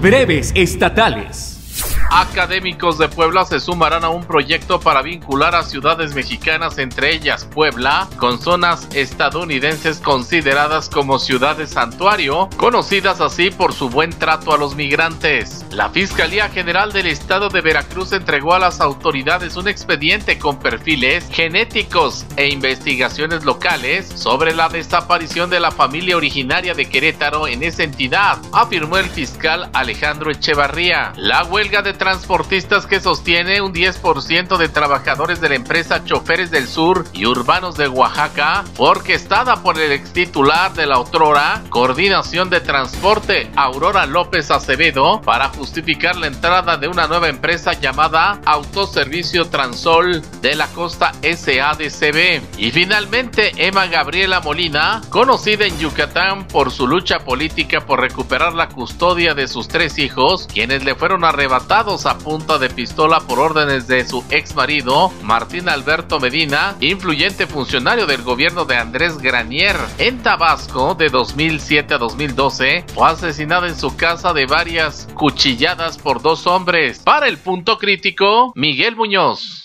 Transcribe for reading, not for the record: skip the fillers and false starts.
Breves estatales. Académicos de Puebla se sumarán a un proyecto para vincular a ciudades mexicanas, entre ellas Puebla, con zonas estadounidenses consideradas como ciudades santuario, conocidas así por su buen trato a los migrantes. La Fiscalía General del Estado de Veracruz entregó a las autoridades un expediente con perfiles genéticos e investigaciones locales sobre la desaparición de la familia originaria de Querétaro en esa entidad, afirmó el fiscal Alejandro Echevarría. La huelga de transportistas que sostiene un 10% de trabajadores de la empresa Choferes del Sur y Urbanos de Oaxaca, orquestada por el ex titular de la otrora Coordinación de Transporte, Aurora López Acevedo, para justificar la entrada de una nueva empresa llamada Autoservicio Transol de la Costa SADCB. Y finalmente, Emma Gabriela Molina, conocida en Yucatán por su lucha política por recuperar la custodia de sus 3 hijos, quienes le fueron arrebatados a punta de pistola por órdenes de su ex marido, Martín Alberto Medina, influyente funcionario del gobierno de Andrés Granier en Tabasco de 2007 a 2012, fue asesinada en su casa de varias cuchilladas por 2 hombres. Para el Punto Crítico, Miguel Muñoz.